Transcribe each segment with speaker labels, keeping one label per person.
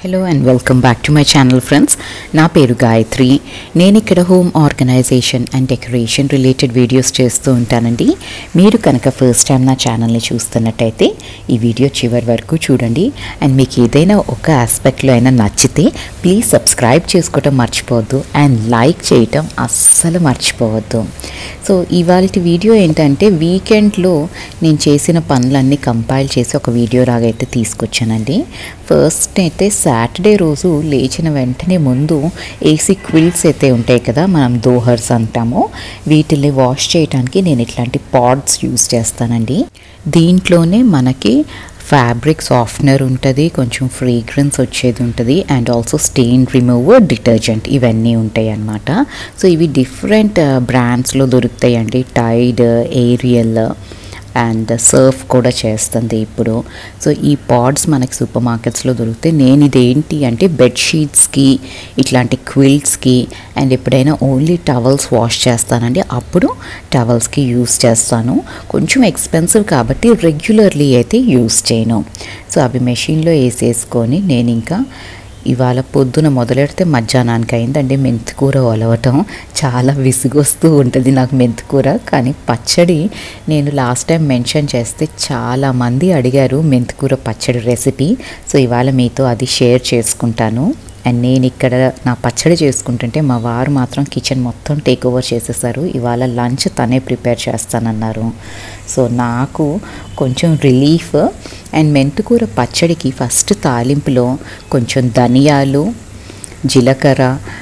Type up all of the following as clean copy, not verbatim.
Speaker 1: Hello and welcome back to my channel friends. నా పేరు గాయత్రి. నేను ఇక్కడ home organization and decoration related videos చేస్తూ ఉంటానండి. మీరు కనుక ఫస్ట్ టైం నా ఛానల్ని చూస్తున్నట్టయితే ఈ వీడియో చివరి వరకు చూడండి. అండ్ మీకు ఏదైనా ఒక ఆస్పెక్ట్లో అయినా నచ్చితే ప్లీజ్ సబ్స్క్రైబ్ చేసుకోవటం మర్చిపోవద్దు అండ్ లైక్ చేయటం అస్సలు మర్చిపోవద్దు. సో ఇవాళ వీడియో ఏంటంటే వీకెండ్లో నేను చేసిన పనులన్నీ కంపైల్ చేసి ఒక వీడియో లాగైతే తీసుకొచ్చానండి. ఫస్ట్ అయితే సాటర్డే రోజు లేచిన వెంటనే ముందు ఏసీ క్విల్స్ అయితే ఉంటాయి కదా, మనం దోహర్స్ అంటాము, వీటిని వాష్ చేయడానికి నేను ఇట్లాంటి పాడ్స్ యూజ్ చేస్తానండి. దీంట్లోనే మనకి ఫ్యాబ్రిక్ సాఫ్ట్నర్ ఉంటుంది, కొంచెం ఫ్రేగ్రెన్స్ వచ్చేది ఉంటుంది, and also stain remover, detergent ఇవన్నీ ఉంటాయి అన్నమాట. సో ఇవి డిఫరెంట్ బ్రాండ్స్లో దొరుకుతాయండి. టైడ్, ఏరియల్ అండ్ సర్ఫ్ కూడా చేస్తుంది ఇప్పుడు. సో ఈ పాడ్స్ మనకి సూపర్ మార్కెట్స్లో దొరుకుతాయి. నేను ఇదేంటి అంటే బెడ్షీట్స్కి, ఇట్లాంటి క్విల్ట్స్కి అండ్ ఎప్పుడైనా ఓన్లీ టవల్స్ వాష్ చేస్తానండి, అప్పుడు టవల్స్కి యూస్ చేస్తాను. కొంచెం ఎక్స్పెన్సివ్ కాబట్టి రెగ్యులర్లీ అయితే యూస్ చేయను. సో అవి మెషిన్లో వేసేసుకొని నేను ఇంకా ఇవాళ పొద్దున మొదలెడితే మధ్యాహ్నానికి అయిందండి మెంతికూర ఒలవటం. చాలా విసుగొస్తూ ఉంటుంది నాకు మెంతికూర. కానీ పచ్చడి నేను లాస్ట్ టైం మెన్షన్ చేస్తే చాలామంది అడిగారు మెంతికూర పచ్చడి రెసిపీ. సో ఇవాళ మీతో అది షేర్ చేసుకుంటాను. అండ్ నేను ఇక్కడ నా పచ్చడి చేసుకుంటుంటే మా వారు మాత్రం కిచెన్ మొత్తం టేక్ ఓవర్ చేసేసారు. ఇవాళ లంచ్ తనే ప్రిపేర్ చేస్తానన్నారు. సో నాకు కొంచెం రిలీఫ్. అండ్ మెంతికూర పచ్చడికి ఫస్ట్ తాలింపులో కొంచెం ధనియాలు, జీలకర్ర,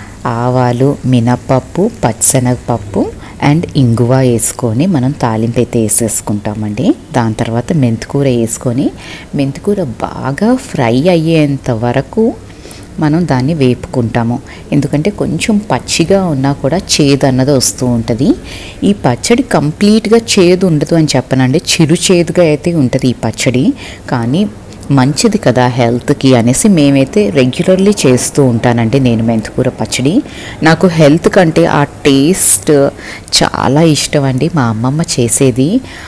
Speaker 1: ఆవాలు, మినపప్పు, పచ్చిశనగపప్పు అండ్ ఇంగువ వేసుకొని మనం తాలింపు అయితే వేసేసుకుంటామండి. దాని తర్వాత మెంతికూర వేసుకొని మెంతికూర బాగా ఫ్రై అయ్యేంత వరకు మనం దాన్ని వేపుకుంటాము. ఎందుకంటే కొంచెం పచ్చిగా ఉన్నా కూడా చేదు అన్నది వస్తూ ఉంటుంది. ఈ పచ్చడి కంప్లీట్గా చేదు ఉండదు అని చెప్పనండి, చిరు చేదుగా అయితే ఉంటుంది ఈ పచ్చడి. కానీ మంచిది కదా హెల్త్కి అనేసి మేమైతే రెగ్యులర్లీ చేస్తూ ఉంటానండి నేను మెంతికూర పచ్చడి. నాకు హెల్త్ కంటే ఆ టేస్ట్ చాలా ఇష్టం అండి. మా అమ్మమ్మ చేసేది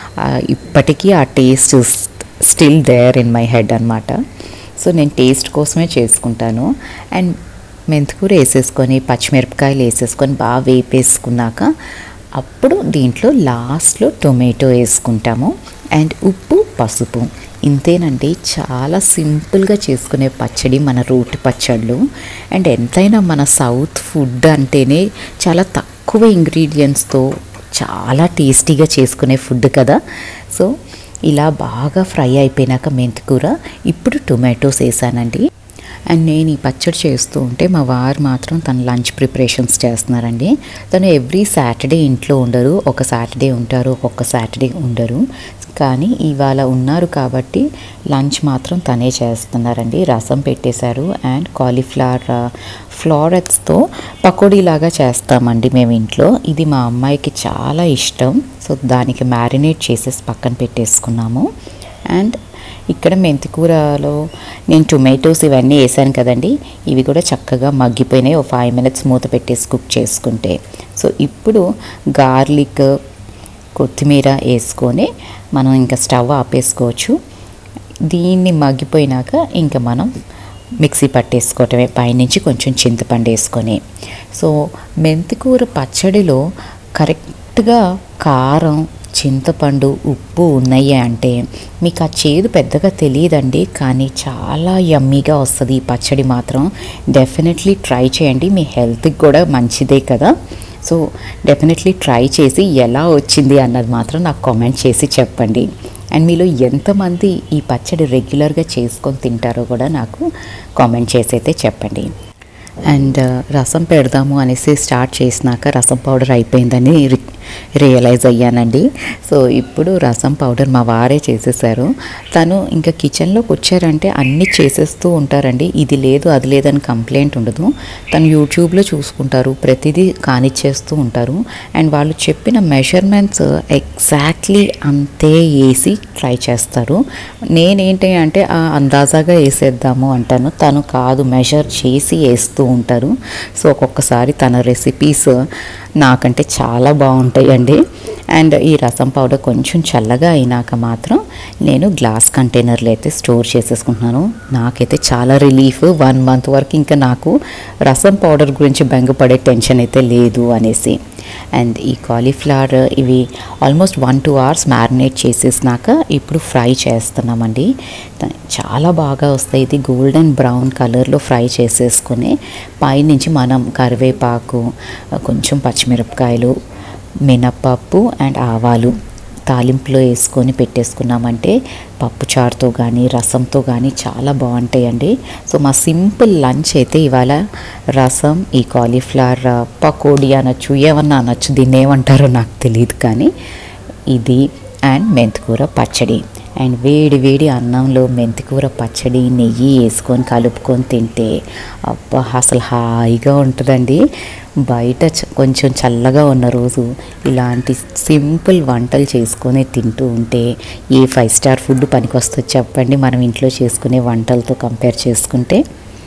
Speaker 1: ఇప్పటికీ ఆ taste still there in my head అన్నమాట. సో నేను టేస్ట్ కోసమే చేసుకుంటాను. అండ్ మెంతికూర వేసేసుకొని పచ్చిమిరపకాయలు వేసేసుకొని బాగా వేపేసుకున్నాక అప్పుడు దీంట్లో లాస్ట్లో టొమాటో వేసుకుంటాము అండ్ ఉప్పు, పసుపు. ఇంతేనండి, చాలా సింపుల్గా చేసుకునే పచ్చడి మన రోటి పచ్చళ్ళు. అండ్ ఎంతైనా మన సౌత్ ఫుడ్ అంటేనే చాలా తక్కువ ఇంగ్రీడియంట్స్తో చాలా టేస్టీగా చేసుకునే ఫుడ్ కదా. సో ఇలా బాగా ఫ్రై అయిపోయినాక మెంతికూర, ఇప్పుడు టొమాటోస్ వేసానండి. అండ్ నేను ఈ పచ్చడి చేస్తూ ఉంటే మా వారు మాత్రం తన లంచ్ ప్రిపరేషన్స్ చేస్తున్నారండి. తను ఎవ్రీ సాటర్డే ఇంట్లో ఉండరు, ఒక సాటర్డే ఉంటారు, ఒక్కొక్క సాటర్డే ఉండరు. కానీ ఇవాళ ఉన్నారు కాబట్టి లంచ్ మాత్రం తనే చేస్తున్నారండి. రసం పెట్టేశారు అండ్ కాలీఫ్లవర్ ఫ్లారెట్స్తో పకోడీలాగా చేస్తామండి మేము ఇంట్లో. ఇది మా అమ్మాయికి చాలా ఇష్టం. సో దానికి మ్యారినేట్ చేసేసి పక్కన పెట్టేసుకున్నాము. అండ్ ఇక్కడ మెంతికూరలో నేను టొమాటోస్ ఇవన్నీ వేసాను కదండి, ఇవి కూడా చక్కగా మగ్గిపోయినాయి. 5 minutes మూత పెట్టేసి కుక్ చేసుకుంటే. సో ఇప్పుడు గార్లిక్, కొత్తిమీర వేసుకొని మనం ఇంకా స్టవ్ ఆపేసుకోవచ్చు. దీన్ని మగ్గిపోయినాక ఇంకా మనం మిక్సీ పట్టేసుకోవటమే, పైనుంచి కొంచెం చింతపండు వేసుకొని. సో మెంతికూర పచ్చడిలో కరెక్ట్గా కారం, చింతపండు, ఉప్పు ఉన్నాయి అంటే మీకు ఆ చేదు పెద్దగా తెలియదండి, కానీ చాలా యమ్మీగా వస్తుంది ఈ పచ్చడి మాత్రం. డెఫినెట్లీ ట్రై చేయండి, మీ హెల్త్కి కూడా మంచిదే కదా. సో డెఫినెట్లీ ట్రై చేసి ఎలా వచ్చింది అన్నది మాత్రం నాకు కామెంట్ చేసి చెప్పండి. అండ్ మీలో ఎంతమంది ఈ పచ్చడి రెగ్యులర్గా చేసుకొని తింటారో కూడా నాకు కామెంట్ చేసి అయితే చెప్పండి. అండ్ రసం పెడదాము అనేసి స్టార్ట్ చేసినాక రసం పౌడర్ అయిపోయిందని రియలైజ్ అయ్యానండి. సో ఇప్పుడు రసం పౌడర్ మా వారే చేసేసారు. తను ఇంకా కిచెన్లోకి వచ్చారంటే అన్నీ చేసేస్తూ ఉంటారండి, ఇది లేదు అది లేదని కంప్లైంట్ ఉండదు. తను యూట్యూబ్లో చూసుకుంటారు, ప్రతిదీ కానిచ్చేస్తూ ఉంటారు. అండ్ వాళ్ళు చెప్పిన మెజర్మెంట్స్ ఎగ్జాక్ట్లీ అంతే వేసి ట్రై చేస్తారు. నేనేంటి అంటే అందాజాగా వేసేద్దాము అంటాను, తను కాదు మెజర్ చేసి వేస్తూ ఉంటారు. సో ఒక్కొక్కసారి తన రెసిపీస్ నాకంటే చాలా బాగుంటాయి బాగుంటాయండి. అండ్ ఈ రసం పౌడర్ కొంచెం చల్లగా అయినాక మాత్రం నేను గ్లాస్ కంటైనర్లో అయితే స్టోర్ చేసేసుకుంటున్నాను. నాకైతే చాలా రిలీఫ్. 1 మంత్ వరకు ఇంకా నాకు రసం పౌడర్ గురించి బెంగపడే టెన్షన్ అయితే లేదు అనేసి. అండ్ ఈ కాలీఫ్లవర్ ఇవి ఆల్మోస్ట్ 1-2 hours మ్యారినేట్ చేసేసినాక ఇప్పుడు ఫ్రై చేస్తున్నామండి. చాలా బాగా వస్తాయి. ఇది గోల్డెన్ బ్రౌన్ కలర్లో ఫ్రై చేసేసుకొని పైనుంచి మనం కరివేపాకు, కొంచెం పచ్చిమిరపకాయలు, మినప్పప్పు అండ్ ఆవాలు తాలింపులో వేసుకొని పెట్టేసుకున్నామంటే పప్పుచారుతో కానీ రసంతో కానీ చాలా బాగుంటాయండి. సో మా సింపుల్ లంచ్ అయితే ఇవాళ రసం, ఈ కాలీఫ్లవర్ పకోడీ అనొచ్చు, ఏమన్నా అనొచ్చు, దీన్ని ఏమంటారో నాకు తెలియదు, కానీ ఇది అండ్ మెంతికూర పచ్చడి. అండ్ వేడి వేడి అన్నంలో మెంతికూర పచ్చడి నెయ్యి వేసుకొని కలుపుకొని తింటే అబ్బా అసలు హాయిగా ఉంటుందండి. బయట కొంచెం చల్లగా ఉన్న రోజు ఇలాంటి సింపుల్ వంటలు చేసుకొని తింటూ ఉంటే ఏ 5 స్టార్ ఫుడ్ పనికొస్తుంది చెప్పండి, మనం ఇంట్లో చేసుకునే వంటలతో కంపేర్ చేసుకుంటే.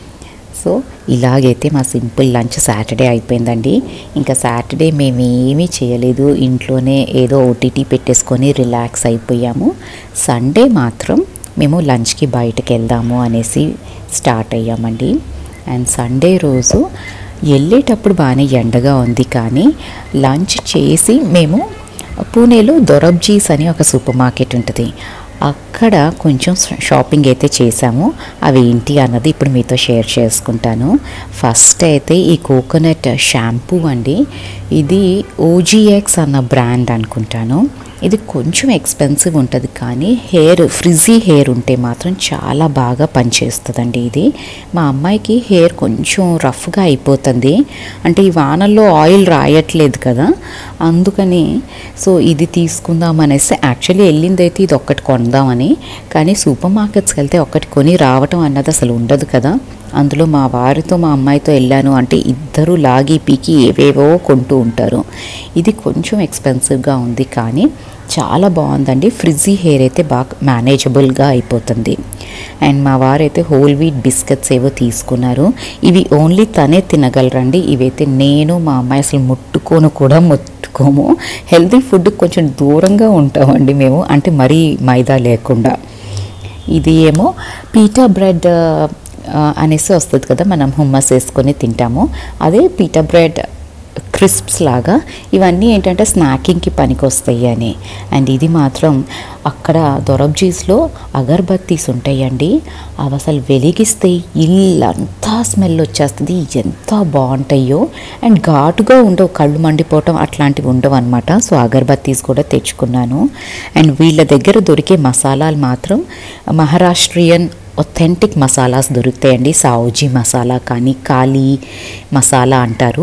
Speaker 1: సో ఇలాగైతే మా సింపుల్ లంచ్ సాటర్డే అయిపోయిందండి. ఇంకా సాటర్డే మేమేమీ చేయలేదు, ఇంట్లోనే ఏదో ఓటీటీ పెట్టేసుకొని రిలాక్స్ అయిపోయాము. సండే మాత్రం మేము లంచ్కి బయటకు వెళ్దాము అనేసి స్టార్ట్ అయ్యామండి. అండ్ సండే రోజు వెళ్ళేటప్పుడు బాగానే ఎండగా ఉంది, కానీ లంచ్ చేసి మేము పూణేలో దొరబ్జీస్ అని ఒక సూపర్ మార్కెట్ ఉంటుంది, అక్కడ కొంచెం షాపింగ్ అయితే చేసాము. అవి ఏంటి అన్నది ఇప్పుడు మీతో షేర్ చేసుకుంటాను. ఫస్ట్ అయితే ఈ కోకోనట్ షాంపూ అండి. ఇది OGX అన్న బ్రాండ్ అనుకుంటాను. ఇది కొంచెం ఎక్స్పెన్సివ్ ఉంటుంది, కానీ ఫ్రిజీ హెయిర్ ఉంటే మాత్రం చాలా బాగా పనిచేస్తుందండి. ఇది మా అమ్మాయికి హెయిర్ కొంచెం రఫ్గా అయిపోతుంది, అంటే ఈ వానల్లో ఆయిల్ రాయట్లేదు కదా, అందుకని సో ఇది తీసుకుందాం అనేసి యాక్చువల్లీ వెళ్ళిందైతే ఇది ఒక్కటి కొందామని, కానీ సూపర్ మార్కెట్స్కి వెళ్తే ఒక్కటి కొని రావటం అన్నది అసలు ఉండదు కదా. అందులో మా వారితో మా అమ్మాయితో వెళ్ళాను అంటే ఇద్దరు లాగి పీకి ఏవేవో కొంటూ ఉంటారు. ఇది కొంచెం ఎక్స్పెన్సివ్గా ఉంది, కానీ చాలా బాగుందండి. ఫ్రిజీ హెయిర్ అయితే బాగా మేనేజబుల్గా అయిపోతుంది. అండ్ మా వారైతే హోల్ వీట్ బిస్కెట్స్ ఏవో తీసుకున్నారు. ఇవి ఓన్లీ తనే తినగలరండి. ఇవైతే నేను మా అమ్మాయి అసలు ముట్టుకోము. హెల్తీ ఫుడ్ కొంచెం దూరంగా ఉంటామండి మేము, అంటే మరీ మైదా లేకుండా. ఇది ఏమో పీటా బ్రెడ్ అనేసి వస్తుంది కదా, మనం హుమ్మస్ వేసుకొని తింటాము, అదే పీటా బ్రెడ్ క్రిస్ప్స్ లాగా. ఇవన్నీ ఏంటంటే స్నాకింగ్కి పనికి వస్తాయి అని. అండ్ ఇది మాత్రం అక్కడ దొరబ్జీస్లో అగర్బత్తీస్ ఉంటాయండి, అవి అసలు వెలిగిస్తే ఇల్లంతా స్మెల్ వచ్చేస్తుంది, ఎంత బాగుంటాయో. అండ్ ఘాటుగా ఉండవు, కళ్ళు మండిపోవటం అట్లాంటివి ఉండవు అనమాట. సో అగర్బత్తీస్ కూడా తెచ్చుకున్నాను. అండ్ వీళ్ళ దగ్గర దొరికే మసాలాలు మాత్రం మహారాష్ట్రియన్ ఒథెంటిక్ మసాలాస్ దొరుకుతాయండి. సావుజీ మసాలా కానీ కాళీ మసాలా అంటారు,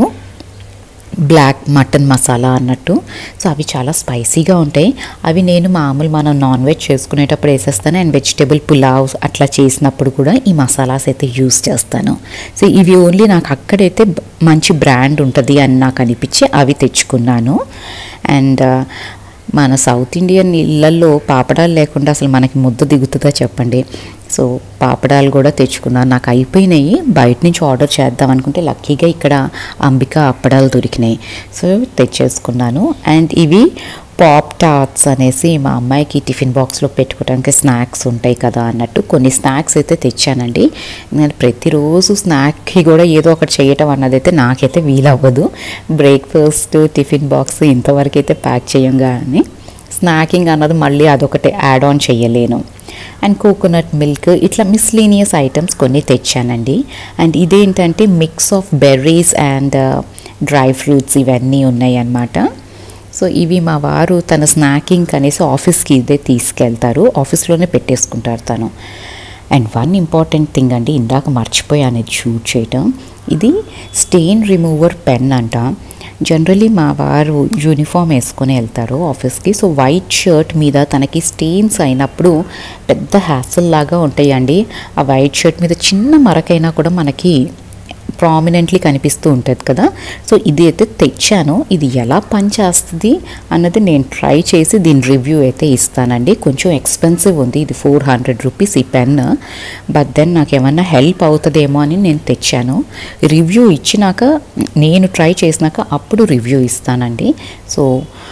Speaker 1: బ్లాక్ మటన్ మసాలా అన్నట్టు. సో అవి చాలా స్పైసీగా ఉంటాయి. అవి నేను మనం నాన్ వెజ్ చేసుకునేటప్పుడు వేసేస్తాను. అండ్ వెజిటేబుల్ పులావ్ అట్లా చేసినప్పుడు కూడా ఈ మసాలాస్ అయితే యూస్ చేస్తాను. సో ఇవి ఓన్లీ నాకు అక్కడైతే మంచి బ్రాండ్ ఉంటుంది అని నాకు అనిపించి అవి తెచ్చుకున్నాను. అండ్ మన సౌత్ ఇండియన్ ఇళ్ళల్లో పాపడాలు లేకుండా అసలు మనకి ముద్ద దిగుతుందా చెప్పండి. సో పాపడాలు కూడా తెచ్చుకున్నాను. నాకు అయిపోయినాయి, బయట నుంచి ఆర్డర్ చేద్దాం అనుకుంటే లక్కీగా ఇక్కడ అంబికా అప్పడాలు దొరికినాయి, సో తెచ్చేసుకున్నాను. అండ్ ఇవి పాప్ టాట్స్ అనేసి మా అమ్మాయికి టిఫిన్ బాక్స్లో పెట్టుకోవడానికి స్నాక్స్ ఉంటాయి కదా అన్నట్టు కొన్ని స్నాక్స్ అయితే తెచ్చానండి. నేను ప్రతిరోజు స్నాక్కి కూడా ఏదో ఒకటి చేయటం అన్నది అయితే నాకైతే వీలవ్వదు. బ్రేక్ఫాస్ట్ టిఫిన్ బాక్స్ ఇంతవరకు అయితే ప్యాక్ చేయంగానే స్నాకింగ్ అన్నది మళ్ళీ అదొకటి యాడ్ ఆన్ చేయలేను. అండ్ కోకోనట్ మిల్క్ ఇట్లా మిస్లీనియస్ ఐటమ్స్ కొన్ని తెచ్చానండి. అండ్ ఇదేంటంటే mix of berries and dry fruits ఇవన్నీ ఉన్నాయి అన్నమాట. సో ఇవి మా వారు తన స్నాకింగ్ అనేసి ఆఫీస్కి ఇదే తీసుకెళ్తారు, ఆఫీస్లోనే పెట్టేసుకుంటారు తను. అండ్ వన్ ఇంపార్టెంట్ థింగ్ అండి, ఇందాక మర్చిపోయాను ఇది షూట్ చేయటం. ఇది స్టెయిన్ రిమూవర్ పెన్ అంట. జనరలీ మా వారు యూనిఫామ్ వేసుకొని వెళ్తారు ఆఫీస్కి. సో వైట్ షర్ట్ మీద తనకి స్టెయిన్స్ అయినప్పుడు పెద్ద హ్యాసల్ లాగా ఉంటాయండి. ఆ వైట్ షర్ట్ మీద చిన్న మరకైనా కూడా మనకి ప్రామినెంట్లీ కనిపిస్తూ ఉంటుంది కదా. సో ఇది అయితే తెచ్చాను. ఇది ఎలా పనిచేస్తుంది అన్నది నేను ట్రై చేసి దీని రివ్యూ అయితే ఇస్తానండి. కొంచెం ఎక్స్పెన్సివ్ ఉంది, ఇది 400 రూపీస్ ఈ పెన్. బట్ దెన్ నాకు ఏమన్నా హెల్ప్ అవుతుందేమో అని నేను తెచ్చాను. రివ్యూ ఇచ్చినాక, నేను ట్రై చేసినాక అప్పుడు రివ్యూ ఇస్తానండి. సో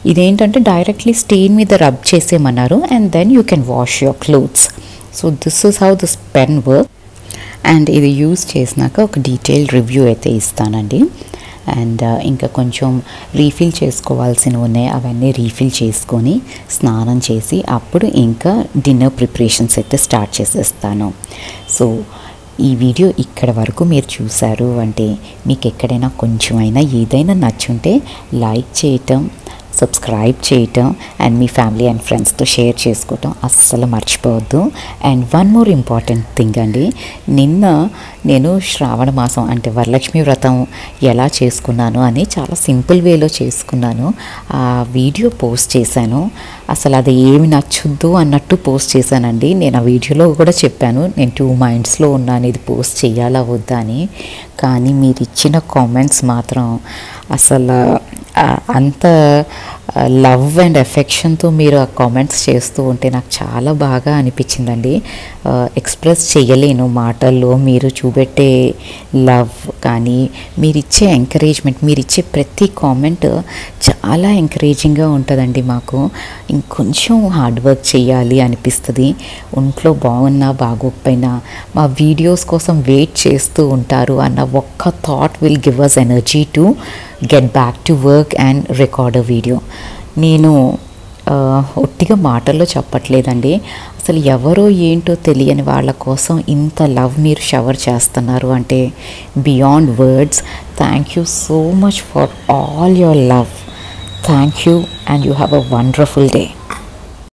Speaker 1: ఇదేంటంటే డైరెక్ట్లీ స్టెయిన్ మీద రబ్ చేసేయమన్నారు and then you can wash your clothes. So this is how this pen work. And ఇది యూజ్ చేసినాక ఒక డీటెయిల్డ్ రివ్యూ అయితే ఇస్తానండి. అండ్ ఇంకా కొంచెం రీఫిల్ చేసుకోవాల్సినవి ఉన్నాయి, అవన్నీ రీఫిల్ చేసుకొని స్నానం చేసి అప్పుడు ఇంకా డిన్నర్ ప్రిపరేషన్స్ అయితే స్టార్ట్ చేసేస్తాను. సో ఈ వీడియో ఇక్కడ వరకు మీరు చూశారు అంటే మీకు ఎక్కడైనా కొంచెమైనా ఏదైనా నచ్చుంటే లైక్ చేయటం, సబ్స్క్రైబ్ చేయటం అండ్ మీ ఫ్యామిలీ అండ్ ఫ్రెండ్స్తో షేర్ చేసుకోవటం అస్సలు మర్చిపోవద్దు. And one more important thing అండి, నిన్న నేను శ్రావణ మాసం అంటే వరలక్ష్మి వ్రతం ఎలా చేసుకున్నాను అని చాలా సింపుల్ వేలో చేసుకున్నాను. ఆ వీడియో పోస్ట్ చేశాను. అసలు అది ఏమి నచ్చుద్దు అన్నట్టు పోస్ట్ చేశానండి. నేను ఆ వీడియోలో కూడా చెప్పాను నేను 2 మైండ్స్లో ఉన్నాను, ఇది పోస్ట్ చేయాలా వద్దా అని. కానీ మీరు ఇచ్చిన కామెంట్స్ మాత్రం అసలు అంత లవ్ అండ్ ఎఫెక్షన్తో మీరు ఆ కామెంట్స్ చేస్తూ ఉంటే నాకు చాలా బాగా అనిపించిందండి. ఎక్స్ప్రెస్ చేయలేను మాటల్లో. మీరు చూపెట్టే లవ్ కానీ మీరు ఇచ్చే ఎంకరేజ్మెంట్, మీరు ఇచ్చే ప్రతి కామెంట్ చాలా ఎంకరేజింగ్గా ఉంటుందండి. మాకు ఇంకొంచెం హార్డ్ వర్క్ చేయాలి అనిపిస్తుంది. ఒంట్లో బాగున్నా బాగోకపోయినా మా వీడియోస్ కోసం వెయిట్ చేస్తూ ఉంటారు అన్న ఒక్క thought will give us energy to get back to work and record a video. నేను ఒట్టిగా మాటల్లో చెప్పట్లేదండి. అసలు ఎవరో ఏంటో తెలియని వాళ్ళ కోసం ఇంత లవ్ మీరు షవర్ చేస్తున్నారు అంటే beyond words. Thank you so much for all your love. Thank you and you have a wonderful day.